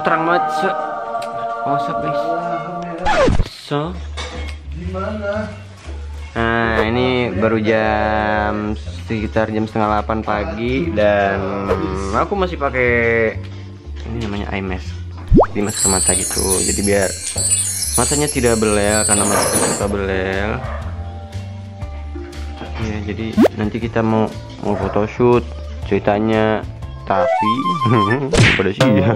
kok terang banget. WhatsApp guys. So Gimana? nah ini baru sekitar jam setengah 8 pagi dan aku masih pakai ini namanya eye mask, di masker mata gitu, jadi biar matanya tidak belel karena mata suka belel ya. Jadi nanti kita mau photoshoot ceritanya, tapi pada siap.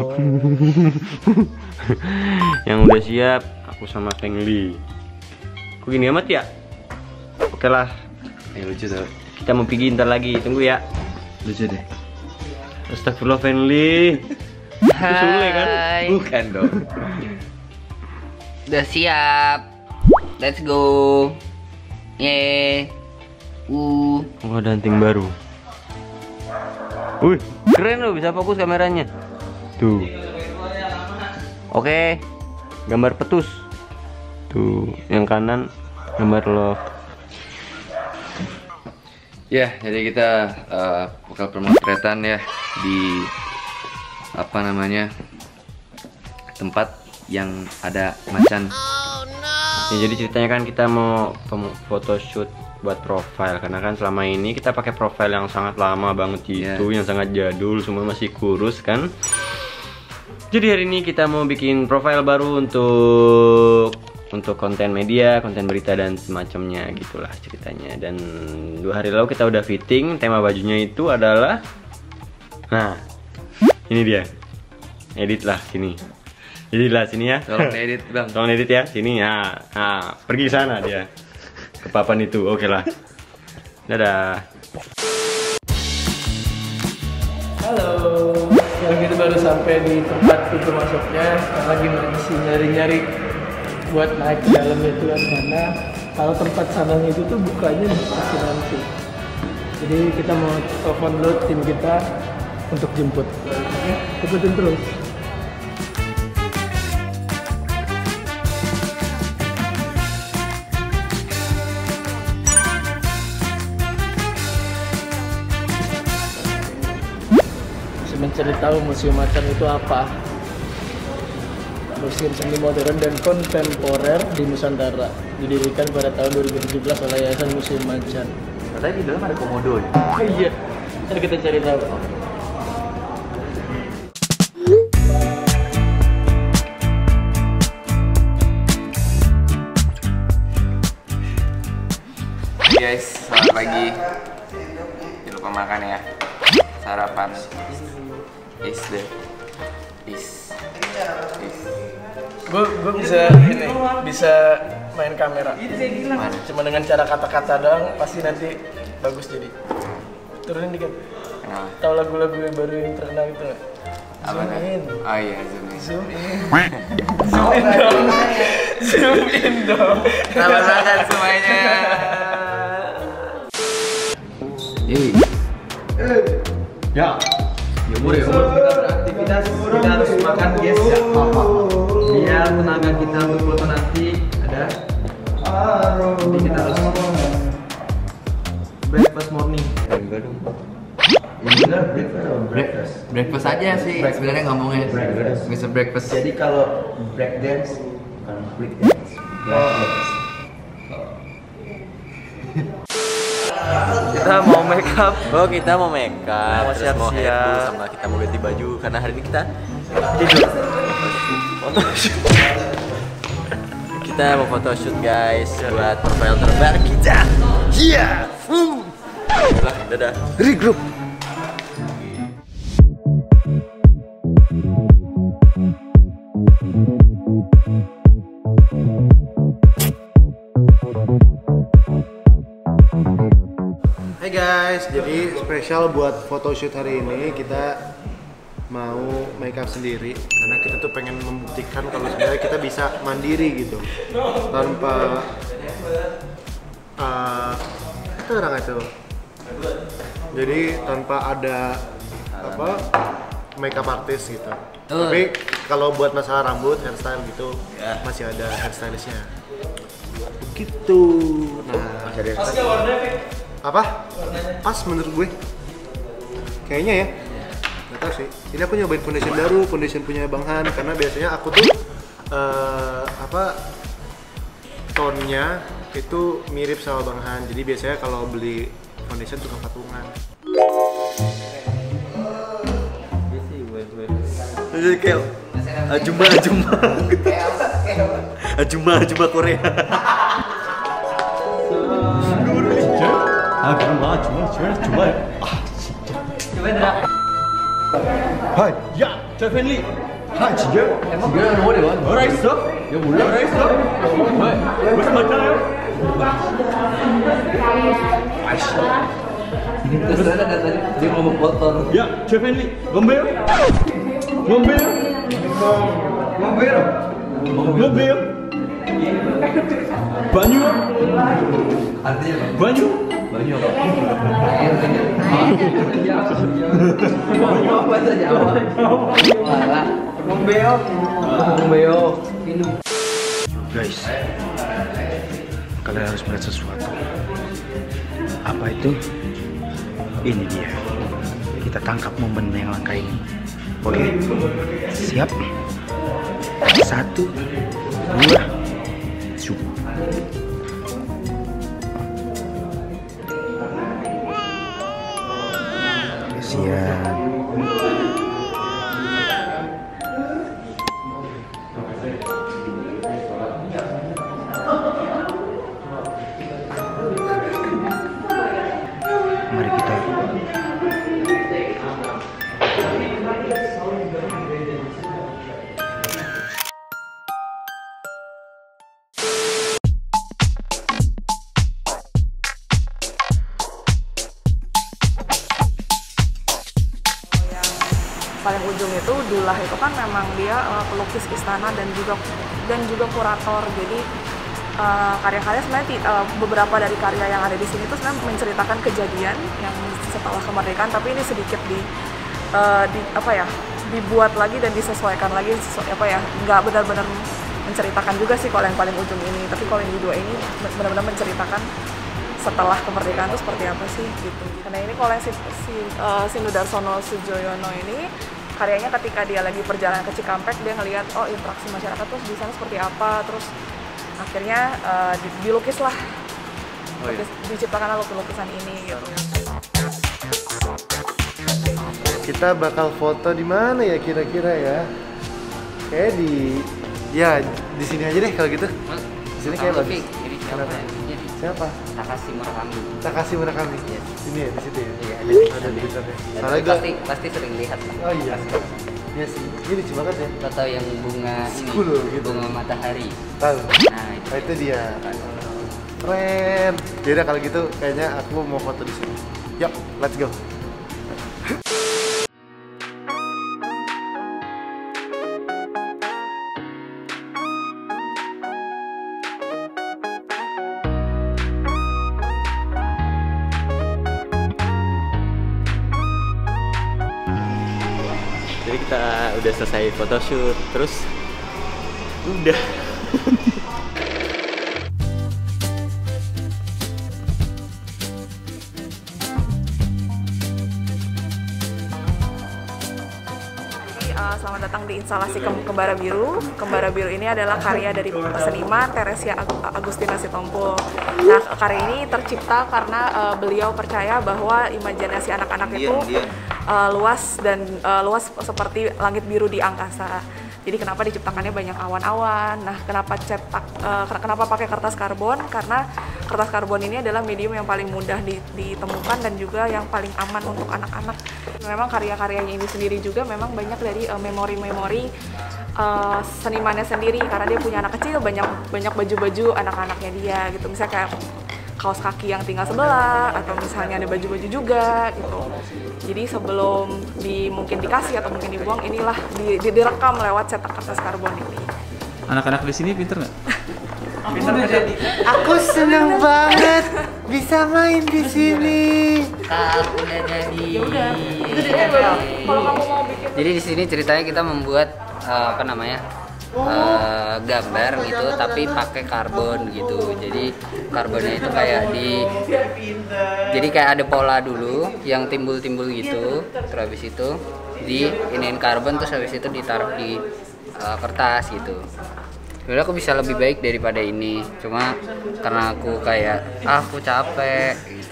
Yang udah siap aku sama Fengli. Kok gini amat ya? Oke lah. Lucu tuh. Kita mau pergi ntar lagi, tunggu ya. Lucu deh. Astagfirullah Fengli. Sule kan? Bukan dong. Udah siap. Let's go. Yeay. Oh, ada hunting baru. Wih, keren loh, bisa fokus kameranya. Tuh. Oke. Gambar petus. Tuh, yang kanan gambar love. Ya, jadi kita bakal pemotretan ya di apa namanya tempat yang ada macan. Ya, jadi ceritanya kan kita mau photoshoot buat profile, karena kan selama ini kita pakai profile yang sangat lama banget itu, yang sangat jadul, semua masih kurus kan. Jadi hari ini kita mau bikin profile baru untuk konten media, konten berita dan semacamnya gitulah ceritanya. Dan 2 hari lalu kita udah fitting, tema bajunya itu adalah, nah ini dia, edit lah sini. Jadi lah sini ya. Tolong edit bang. Tolong edit ya sini ya. Nah, pergi sana dia ke papan itu. Oke lah. Dadah. Halo. Sekarang kita baru sampai di tempat pintu masuknya. Sekarang lagi masih nyari-nyari buat naik ke dalamnya itu kan, karena kalau tempat sananya itu tuh bukanya masih nanti. Jadi kita mau telepon dulu tim kita untuk jemput. Oke, ikutin terus. Mencari tahu museum macan itu apa. Museum seni modern dan kontemporer di Nusantara, didirikan pada tahun 2017 oleh Yayasan Museum Macan. Katanya di dalam ada komodo ya? Iya, ntar kita cari tahu. Guys, selamat pagi. Jangan lupa makan ya. Sarapan. Gue bisa main kamera. Cuma dengan cara kata-kata doang pasti nanti bagus jadi. Turunin dikit. Kenapa? Tahu lagu-lagu yang baru yang terkenal itu nggak? Apa Zoom in. Oh iya, zoom in. Zoom in. Zoom in dong. Zoom in dong. Selamat makan semuanya. Ya. Umur kita beraktivitas, kita harus makan guys ya. Biar tenaga kita untuk foto nanti ada. Nanti kita harus breakfast morning. Breakfast aja sih sebenarnya ngomongnya. Bisa breakfast. Jadi kalau break dance bukan break dance. Kita mau make up. Oh, kita mau make up. Terus mau hairdo sama kita mau ganti baju karena hari ini kita tidur. Kita mau photoshoot guys buat profile terbaru kita. Iya. Dadah. Regroup. Hai guys, jadi spesial buat photoshoot hari ini kita mau makeup sendiri karena kita tuh pengen membuktikan kalau sebenarnya kita bisa mandiri gitu tanpa itu orang itu. Jadi tanpa ada apa makeup artist gitu. Tapi kalau buat masalah rambut, hairstyle gitu masih ada hairstylistnya. Begitu. Nah, apa? Pas menurut gue. Kayaknya ya. Gak tahu sih. Ini aku nyobain foundation baru, foundation punya Bang Han, karena biasanya aku tuh tone-nya itu mirip sama Bang Han. Jadi biasanya kalau beli foundation tukang patungan. Jadi kayak ajuma Korea. Hai, ya, 저 팬리. 아, 진짜? 지금 머리 와. 뭐라 있어? 야, 몰라? 뭐라 있어? 왜? 무슨 맞잖아요? 아이씨. Terus ada tadi dia ngomong kotor. 야, 저 팬리. 뭔데요? 뭔데요? 뭔데요? banyu? Artinya apa? banyu? Banyu apa? Air banyu. Banyu apa bahasa Jawa? Malah. Ngombeo. Minum. Guys, kalian harus melihat sesuatu. Apa itu? Ini dia. Kita tangkap momen yang langka ini. Oke, siap. 1, 2, zoom. Kasihan. Mari kita paling ujung itu Dullah itu kan memang dia pelukis istana dan juga kurator. Jadi karya-karya sebenarnya beberapa dari karya yang ada di sini itu sebenarnya menceritakan kejadian yang setelah kemerdekaan, tapi ini sedikit dibuat lagi dan disesuaikan lagi, nggak benar-benar menceritakan juga sih kalau yang paling ujung ini. Tapi kalau yang di dua ini benar-benar menceritakan setelah kemerdekaan itu seperti apa sih gitu. Karena ini kalau yang Sindu Darsono Sujoyono ini karyanya ketika dia lagi perjalanan ke Cikampek, dia ngelihat oh interaksi masyarakat terus di sana seperti apa, terus akhirnya dilukislah, diciptakanlah lukisan ini gitu. Kita bakal foto di mana ya kira-kira ya? Kayak di sini aja deh kalau gitu. Di sini kayak bagus. Siapa? Takashi Murakami. Yes. Ini ya, di situ ya? Iya, ada di depannya. Pasti sering lihat lah. Oh iya. Iya sih. Ini lucu banget ya. Atau yang bunga School, ini, gitu. bunga matahari. Tahu. Nah, itu. Oh, itu dia. Keren. Yaudah kalau gitu kayaknya aku mau foto di sini. Yuk, let's go. Jadi kita udah selesai photoshoot, terus udah. Selamat datang di instalasi Kembara Biru. Kembara Biru ini adalah karya dari seniman Teresia Agustina Sitompul. Nah, karya ini tercipta karena beliau percaya bahwa imajinasi anak-anak itu luas luas seperti langit biru di angkasa. Jadi kenapa diciptakannya banyak awan-awan? Nah, kenapa pakai kertas karbon? Karena kertas karbon ini adalah medium yang paling mudah ditemukan dan juga yang paling aman untuk anak-anak. Memang karya-karyanya ini sendiri juga memang banyak dari memori-memori senimannya sendiri, karena dia punya anak kecil, banyak baju-baju anak-anaknya dia gitu. Misalnya kayak kaos kaki yang tinggal sebelah, atau misalnya ada baju-baju juga gitu. Jadi sebelum mungkin dikasih atau mungkin dibuang, inilah direkam lewat cetak kertas karbon ini. Anak-anak di sini pinter nggak? Aku seneng banget bisa main di sini. Udah jadi. Kalau kamu mau bikin. Jadi di sini ceritanya kita membuat gambar gitu, tapi pakai karbon gitu. Jadi karbonnya itu kayak jadi kayak ada pola dulu yang timbul-timbul gitu. Terus habis itu di iniin karbon terus habis itu ditaruh di kertas gitu. Sebenarnya aku bisa lebih baik daripada ini, cuma karena aku kayak aku capek gitu.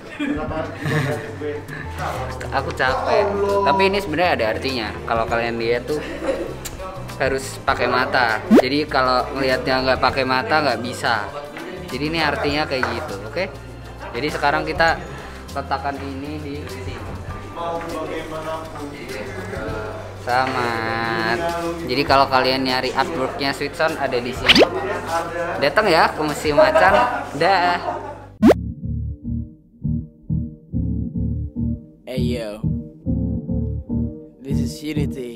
Aku capek. Tapi ini sebenarnya ada artinya. Kalau kalian lihat tuh harus pakai mata. Jadi kalau ngelihatnya nggak pakai mata nggak bisa. Jadi ini artinya kayak gitu, oke? Jadi sekarang kita letakkan ini di sini. Selamat. Jadi kalau kalian nyari artworknya Sweet Sound ada di sini. Datang ya ke Museum Macan. Dah. Hey yo, this is Unity.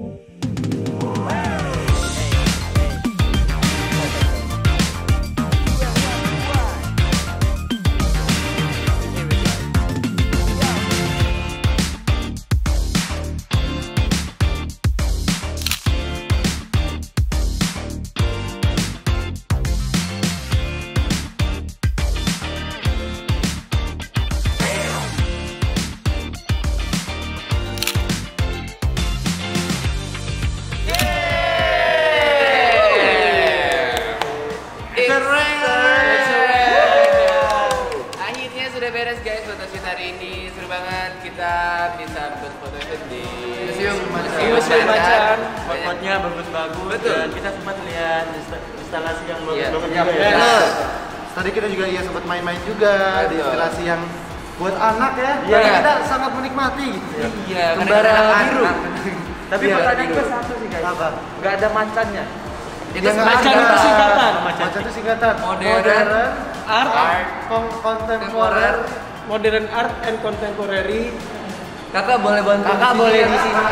Akhirnya sudah beres guys photoshoot hari ini. Seru banget kita bisa buat photoshoot di Museum Macan. Fotonya bagus-bagus. Dan kita sempat lihat instalasi yang bagus-bagus juga ya. Tadi kita juga sempat main-main juga di instalasi yang buat anak ya. Iya. Karena kita sangat menikmati gitu. Iya, Kembara biru. Tapi Iya, pertanyaan biru. gue satu sih guys. Apa? Nggak ada macannya. Itu Macan itu singkatan. Macan itu singkatan. Modern Art, kontemporer. modern art and contemporary. Kakak boleh bantu. Kakak boleh di sini.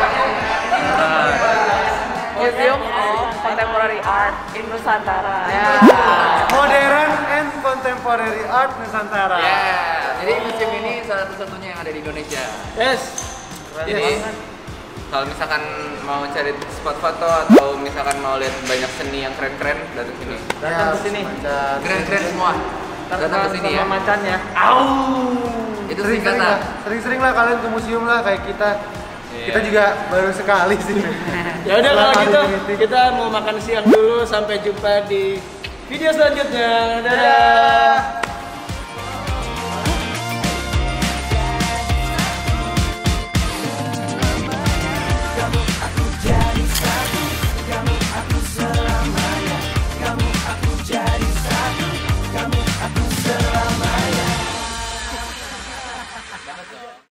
Museum of Contemporary Art in Nusantara. Ya. Modern and contemporary art Nusantara. Ya, jadi museum ini salah satu-satunya yang ada di Indonesia. Yes. Jadi kalau misalkan mau cari spot foto atau misalkan mau lihat banyak seni yang keren-keren, datang sini. Datang ke sini. Keren-keren semua. Datang ke sini ya. Sama macannya. Itu Sering-sering singkatan. lah, sering-sering lah kalian ke museum lah kayak kita. Kita juga baru sekali sih. Ya udah kalau gitu kita mau makan siang dulu. Sampai jumpa di video selanjutnya. Dadah.